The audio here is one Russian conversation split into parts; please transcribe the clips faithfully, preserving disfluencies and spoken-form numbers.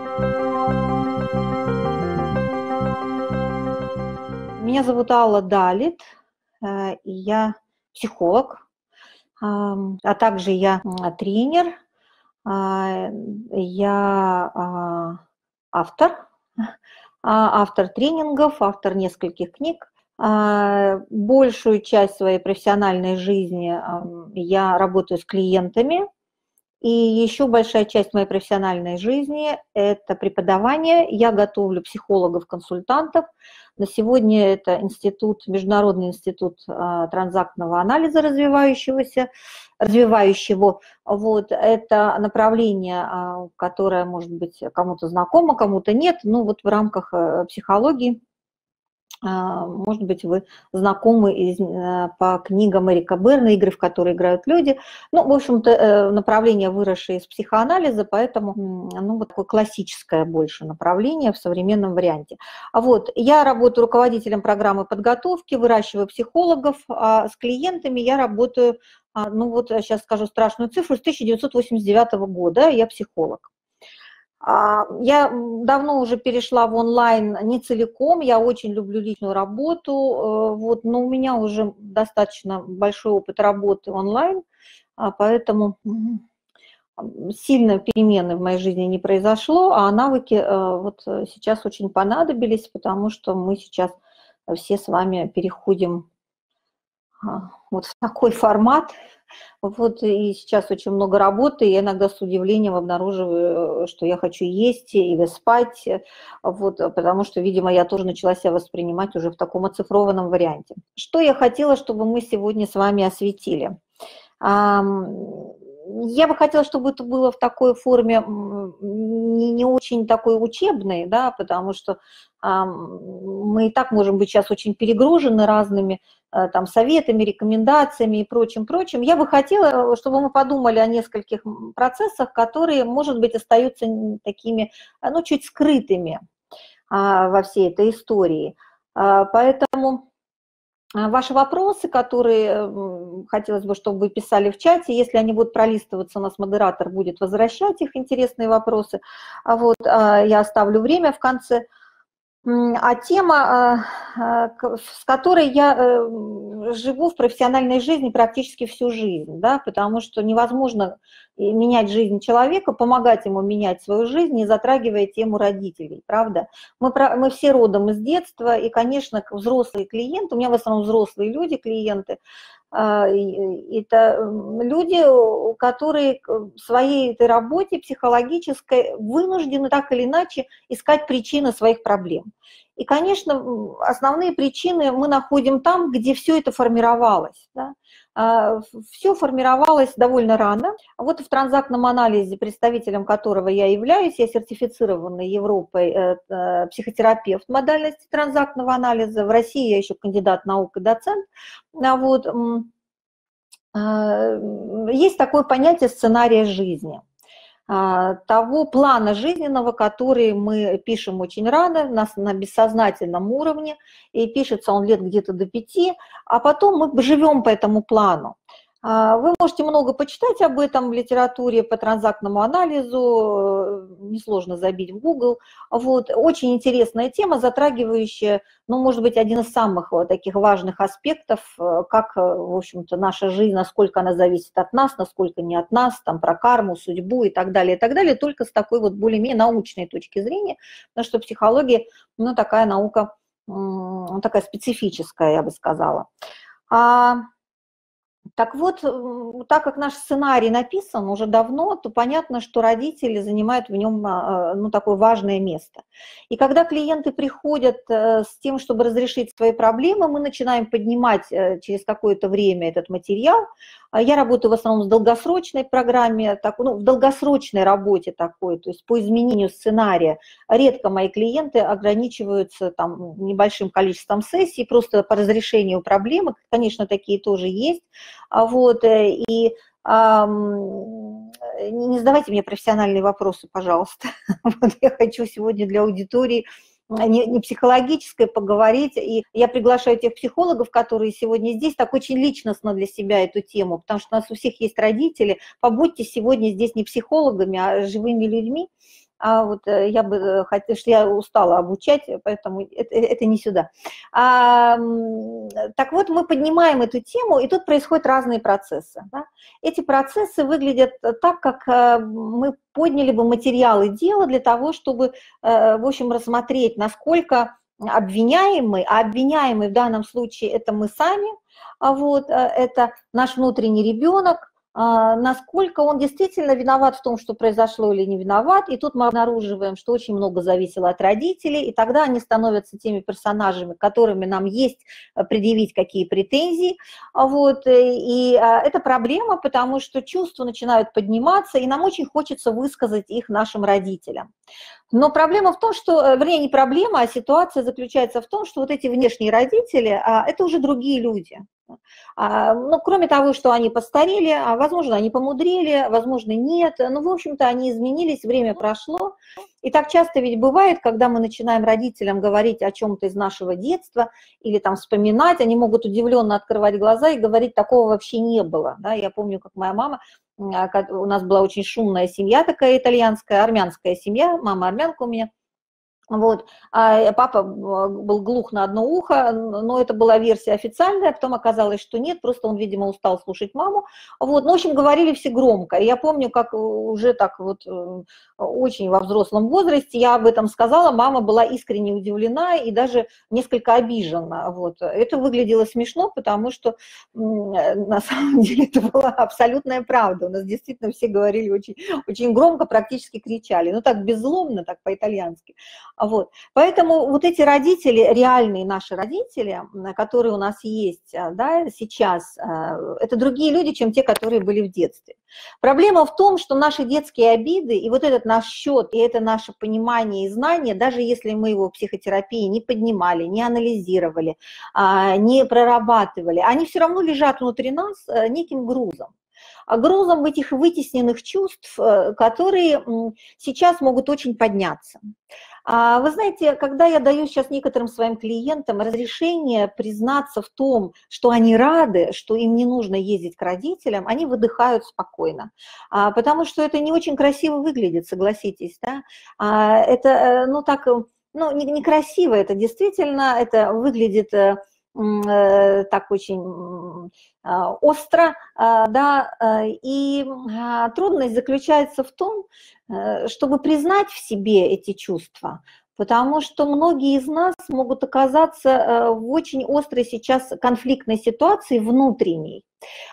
Меня зовут Алла Далит, э, и я психолог, ам, а также я м, тренер, а, я а, автор, а, автор тренингов, автор нескольких книг. А, Большую часть своей профессиональной жизни ам, я работаю с клиентами, и еще большая часть моей профессиональной жизни – это преподавание. Я готовлю психологов-консультантов. На сегодня это институт, Международный институт а, транзактного анализа развивающегося, развивающего. Вот, это направление, а, которое, может быть, кому-то знакомо, кому-то нет. Ну, вот в рамках э, психологии, а, может быть, вы знакомы из, э, по книгам Эрика Берна «Игры, в которые играют люди». Ну, в общем-то, э, направление, выросшее из психоанализа, поэтому, м, ну, вот такое классическое больше направление в современном варианте. А вот я работаю руководителем программы подготовки, выращиваю психологов, а с клиентами я работаю, а, ну, вот сейчас скажу страшную цифру, с тысяча девятьсот восемьдесят девятого года я психолог. А, Я давно уже перешла в онлайн не целиком, я очень люблю личную работу, э, вот, но у меня уже достаточно большой опыт работы онлайн, а, поэтому м, сильно перемены в моей жизни не произошло, а навыки э, вот э, сейчас очень понадобились, потому что мы сейчас все с вами переходим а, вот в такой формат. Вот и сейчас очень много работы, и я иногда с удивлением обнаруживаю, что я хочу есть или спать, вот, потому что, видимо, я тоже начала себя воспринимать уже в таком оцифрованном варианте. Что я хотела, чтобы мы сегодня с вами осветили? Я бы хотела, чтобы это было в такой форме не, не очень такой учебной, да, потому что мы и так можем быть сейчас очень перегружены разными там советами, рекомендациями и прочим-прочим. Я бы хотела, чтобы мы подумали о нескольких процессах, которые, может быть, остаются такими, ну, чуть скрытыми во всей этой истории. Поэтому ваши вопросы, которые хотелось бы, чтобы вы писали в чате, если они будут пролистываться, у нас модератор будет возвращать их, интересные вопросы. Вот, я оставлю время в конце. А тема, с которой я живу в профессиональной жизни практически всю жизнь, да, потому что невозможно менять жизнь человека, помогать ему менять свою жизнь, не затрагивая тему родителей, правда? Мы, мы все родом из детства, и, конечно, взрослые клиенты, у меня в основном взрослые люди, клиенты, это люди, которые в своей этой работе психологической вынуждены так или иначе искать причины своих проблем. И, конечно, основные причины мы находим там, где все это формировалось. Да? Все формировалось довольно рано. Вот в транзактном анализе, представителем которого я являюсь, я сертифицированный Европой психотерапевт модальности транзактного анализа. В России я еще кандидат наук и доцент. Вот. Есть такое понятие сценария жизни, того плана жизненного, который мы пишем очень рано, нас на бессознательном уровне, и пишется он лет где-то до пяти, а потом мы живем по этому плану. Вы можете много почитать об этом в литературе по транзактному анализу, несложно забить в Google. Вот. Очень интересная тема, затрагивающая, ну, может быть, один из самых вот таких важных аспектов, как, в общем-то, наша жизнь, насколько она зависит от нас, насколько не от нас, там, про карму, судьбу и так далее, и так далее, только с такой вот более-менее научной точки зрения, потому что психология, ну, такая наука, такая специфическая, я бы сказала. Так вот, так как наш сценарий написан уже давно, то понятно, что родители занимают в нем, ну, такое важное место. И когда клиенты приходят с тем, чтобы разрешить свои проблемы, мы начинаем поднимать через какое-то время этот материал. Я работаю в основном в долгосрочной программе, так, ну, в долгосрочной работе такой, то есть по изменению сценария. Редко мои клиенты ограничиваются там небольшим количеством сессий, просто по разрешению проблемы. Конечно, такие тоже есть. Вот, и а, не задавайте мне профессиональные вопросы, пожалуйста. Вот я хочу сегодня для аудитории не, не психологической поговорить, и я приглашаю тех психологов, которые сегодня здесь, так очень личностно для себя эту тему, потому что у нас у всех есть родители, побудьте сегодня здесь не психологами, а живыми людьми. а вот я бы хотела, что я устала обучать, поэтому это, это не сюда. А, так вот, мы поднимаем эту тему, и тут происходят разные процессы. Да? Эти процессы выглядят так, как мы подняли бы материалы дела для того, чтобы, в общем, рассмотреть, насколько обвиняемый, а обвиняемый в данном случае это мы сами, вот, это наш внутренний ребенок, насколько он действительно виноват в том, что произошло, или не виноват. И тут мы обнаруживаем, что очень много зависело от родителей, и тогда они становятся теми персонажами, которыми нам есть предъявить какие претензии. Вот. И это проблема, потому что чувства начинают подниматься, и нам очень хочется высказать их нашим родителям. Но проблема в том, что, вернее, не проблема, а ситуация заключается в том, что вот эти внешние родители, это уже другие люди. Ну, кроме того, что они постарели, возможно, они помудрили, возможно, нет. Ну, в общем-то, они изменились, время прошло. И так часто ведь бывает, когда мы начинаем родителям говорить о чем-то из нашего детства или там вспоминать, они могут удивленно открывать глаза и говорить, такого вообще не было. Да, я помню, как моя мама, у нас была очень шумная семья такая итальянская, армянская семья, мама армянка у меня. Вот. А папа был глух на одно ухо, но это была версия официальная, потом оказалось, что нет, просто он, видимо, устал слушать маму. Вот. Ну, в общем, говорили все громко. И я помню, как уже так вот очень во взрослом возрасте я об этом сказала, мама была искренне удивлена и даже несколько обижена. Вот. Это выглядело смешно, потому что на самом деле это была абсолютная правда. У нас действительно все говорили очень, очень громко, практически кричали. Ну, так беззлобно, так по-итальянски. Вот. Поэтому вот эти родители, реальные наши родители, которые у нас есть, да, сейчас, это другие люди, чем те, которые были в детстве. Проблема в том, что наши детские обиды и вот этот наш счет, и это наше понимание и знание, даже если мы его в психотерапии не поднимали, не анализировали, не прорабатывали, они все равно лежат внутри нас неким грузом. Грузом этих вытесненных чувств, которые сейчас могут очень подняться. Вы знаете, когда я даю сейчас некоторым своим клиентам разрешение признаться в том, что они рады, что им не нужно ездить к родителям, они выдыхают спокойно, потому что это не очень красиво выглядит, согласитесь, да? Это, ну, так, ну, некрасиво это действительно, это выглядит так очень остро, да, и трудность заключается в том, чтобы признать в себе эти чувства, потому что многие из нас могут оказаться в очень острой сейчас конфликтной ситуации внутренней,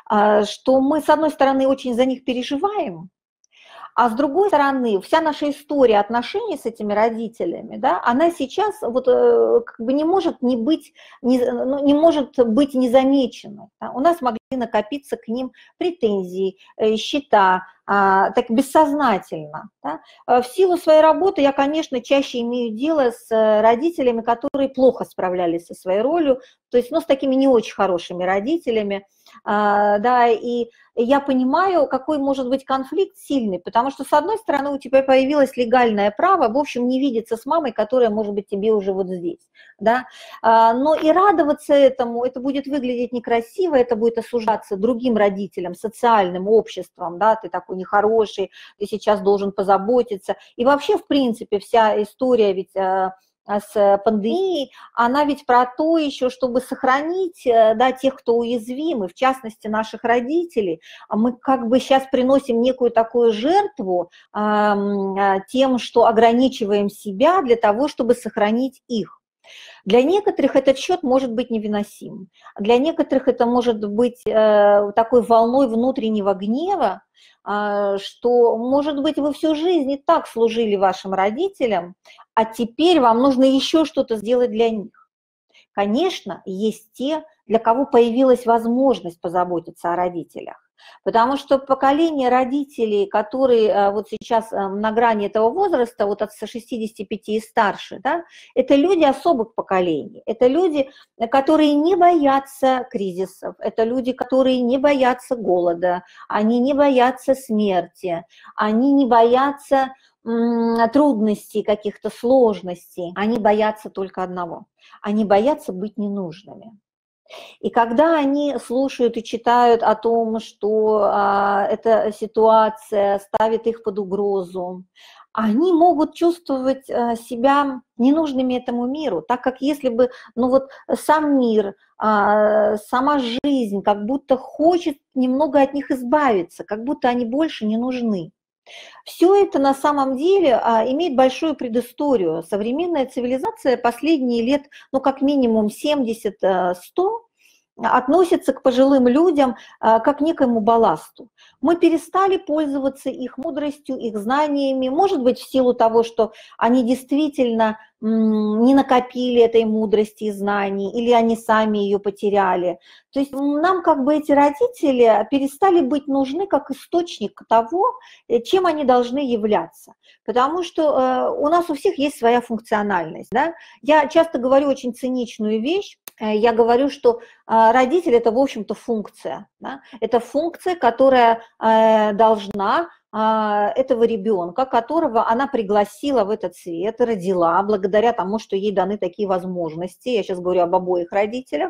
что мы, с одной стороны, очень за них переживаем, а с другой стороны, вся наша история отношений с этими родителями, да, она сейчас вот, как бы не может не быть, не, ну, не может быть незамеченной. Да. У нас могли накопиться к ним претензии, счета, так бессознательно. Да. В силу своей работы я, конечно, чаще имею дело с родителями, которые плохо справлялись со своей ролью, то есть, ну, с такими не очень хорошими родителями, да, и я понимаю, какой может быть конфликт сильный, потому что, с одной стороны, у тебя появилось легальное право, в общем, не видеться с мамой, которая, может быть, тебе уже вот здесь, да, но и радоваться этому, это будет выглядеть некрасиво, это будет осуждаться другим родителям, социальным обществом, да, ты такой нехороший, ты сейчас должен позаботиться, и вообще, в принципе, вся история ведь с пандемией, она ведь про то еще, чтобы сохранить, да, тех, кто уязвимы, в частности, наших родителей. Мы как бы сейчас приносим некую такую жертву э, тем, что ограничиваем себя для того, чтобы сохранить их. Для некоторых этот счет может быть невыносим. Для некоторых это может быть э, такой волной внутреннего гнева, э, что, может быть, вы всю жизнь и так служили вашим родителям, а теперь вам нужно еще что-то сделать для них. Конечно, есть те, для кого появилась возможность позаботиться о родителях. Потому что поколение родителей, которые вот сейчас на грани этого возраста, вот от шестидесяти пяти и старше, да, это люди особых поколений, это люди, которые не боятся кризисов, это люди, которые не боятся голода, они не боятся смерти, они не боятся трудностей, каких-то сложностей, они боятся только одного, они боятся быть ненужными. И когда они слушают и читают о том, что а, эта ситуация ставит их под угрозу, они могут чувствовать а, себя ненужными этому миру, так как если бы, ну вот сам мир, а, сама жизнь как будто хочет немного от них избавиться, как будто они больше не нужны. Все это на самом деле а, имеет большую предысторию. Современная цивилизация последние лет, ну как минимум семьдесят-сто, относится к пожилым людям а, как к некоему балласту. Мы перестали пользоваться их мудростью, их знаниями, может быть, в силу того, что они действительно м, не накопили этой мудрости и знаний, или они сами ее потеряли. То есть нам как бы эти родители перестали быть нужны как источник того, э, чем они должны являться. Потому что э, у нас у всех есть своя функциональность. Да? Я часто говорю очень циничную вещь. Я говорю, что родитель – это, в общем-то, функция. Да? Это функция, которая должна этого ребенка, которого она пригласила в этот свет, родила, благодаря тому, что ей даны такие возможности, я сейчас говорю об обоих родителях,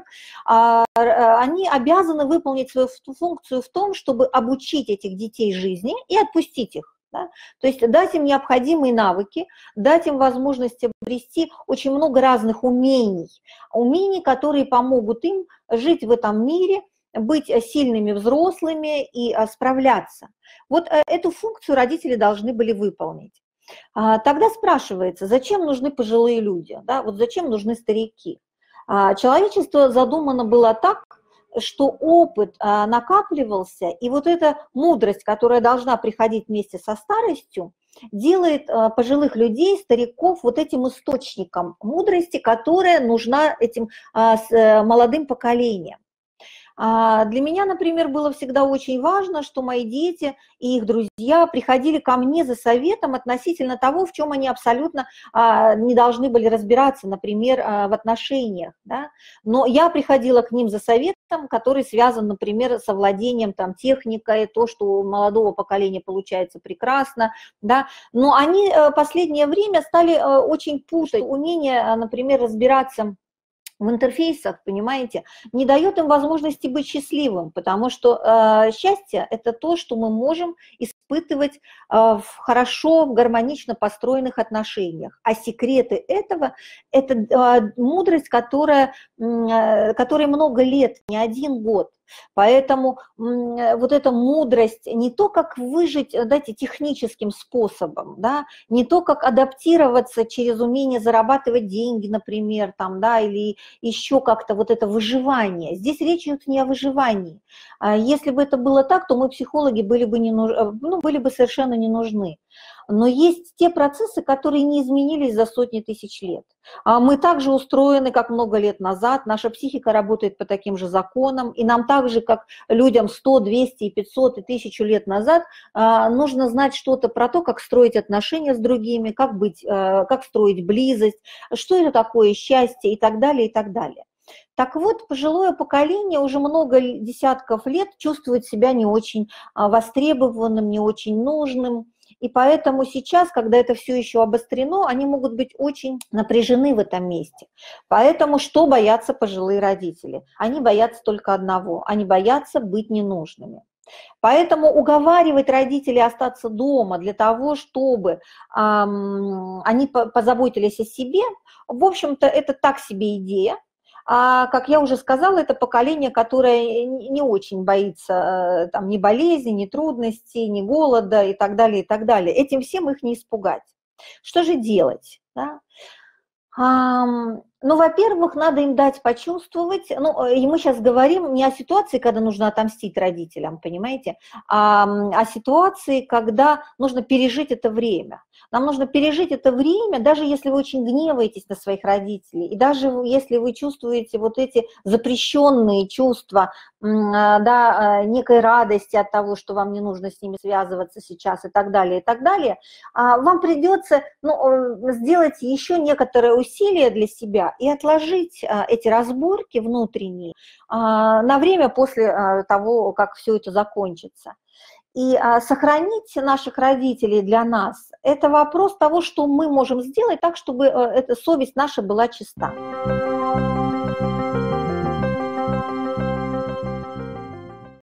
они обязаны выполнить свою функцию в том, чтобы обучить этих детей жизни и отпустить их. Да? То есть дать им необходимые навыки, дать им возможность обрести очень много разных умений, умений, которые помогут им жить в этом мире, быть сильными взрослыми и справляться. Вот эту функцию родители должны были выполнить. Тогда спрашивается, зачем нужны пожилые люди, да? Вот зачем нужны старики? Человечество задумано было так, что опыт а, накапливался, и вот эта мудрость, которая должна приходить вместе со старостью, делает а, пожилых людей, стариков, вот этим источником мудрости, которая нужна этим а, с, а, молодым поколениям. А для меня, например, было всегда очень важно, что мои дети и их друзья приходили ко мне за советом относительно того, в чем они абсолютно а, не должны были разбираться, например, а, в отношениях. Да? Но я приходила к ним за советом, который связан, например, с овладением там, техникой, то, что у молодого поколения получается прекрасно. Да? Но они в последнее время стали очень путать умение, например, разбираться в интерфейсах, понимаете, не дает им возможности быть счастливым, потому что э, счастье – это то, что мы можем испытывать э, в хорошо, в гармонично построенных отношениях. А секреты этого – это э, мудрость, которая, э, которой много лет, не один год. Поэтому вот эта мудрость, не то, как выжить, знаете, техническим способом, да, не то, как адаптироваться через умение зарабатывать деньги, например, там, да, или еще как-то вот это выживание. Здесь речь идет не о выживании. Если бы это было так, то мы, психологи, были бы, не нуж... ну, были бы совершенно не нужны. Но есть те процессы, которые не изменились за сотни тысяч лет. Мы также устроены, как много лет назад, наша психика работает по таким же законам, и нам так же, как людям сто, двести, пятьсот и тысячу лет назад, нужно знать что-то про то, как строить отношения с другими, как быть, как строить близость, что это такое счастье и так далее, и так далее. Так вот, пожилое поколение уже много десятков лет чувствует себя не очень востребованным, не очень нужным. И поэтому сейчас, когда это все еще обострено, они могут быть очень напряжены в этом месте. Поэтому что боятся пожилые родители? Они боятся только одного, они боятся быть ненужными. Поэтому уговаривать родителей остаться дома для того, чтобы эм, они позаботились о себе, в общем-то, это так себе идея. А, как я уже сказала, это поколение, которое не очень боится там, ни болезни, ни трудностей, ни голода и так далее, и так далее. Этим всем их не испугать. Что же делать? Да? Ну, во-первых, надо им дать почувствовать, ну, и мы сейчас говорим не о ситуации, когда нужно отомстить родителям, понимаете, а о ситуации, когда нужно пережить это время. Нам нужно пережить это время, даже если вы очень гневаетесь на своих родителей, и даже если вы чувствуете вот эти запрещенные чувства, да, некой радости от того, что вам не нужно с ними связываться сейчас и так далее, и так далее, вам придется, ну, сделать еще некоторые усилия для себя и отложить эти разборки внутренние на время после того, как все это закончится. И сохранить наших родителей для нас – это вопрос того, что мы можем сделать так, чтобы эта совесть наша была чиста.